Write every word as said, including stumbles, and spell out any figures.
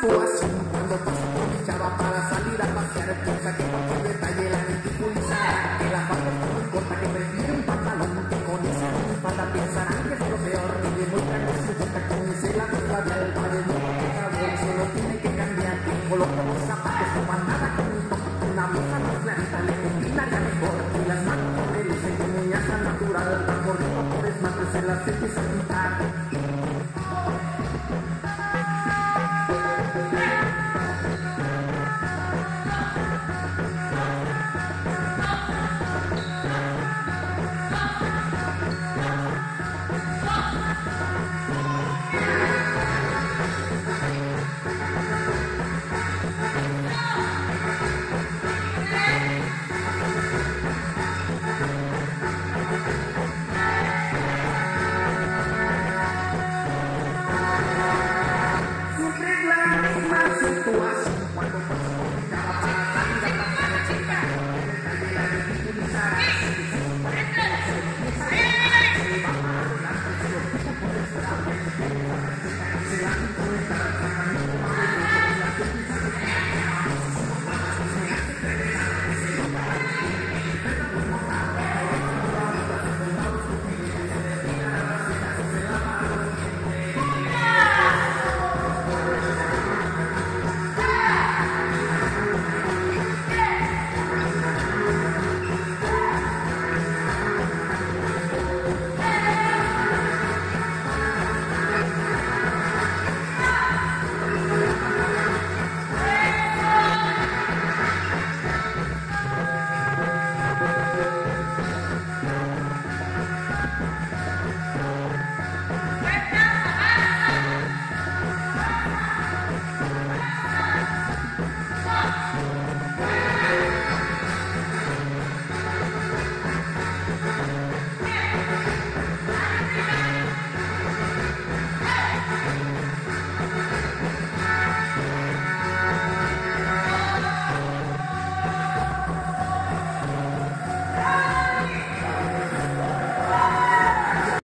situación cuando paso con mi chava para salir a pasear. Piensa que cualquier detalle la ridiculizará, que la falda es muy corta, que prefiere un pantalón, que con esa falda pensarán que es lo peor, que demuestran que su boca con ese labio labial vale mucho que sabor, solo tiene que cambiar el color de los zapatos, no va nada con un toque, una blusa más clarita le combinaría mejor, y las manos que lucen con uñas al natural, van por los vapores más se las empieza a pintar.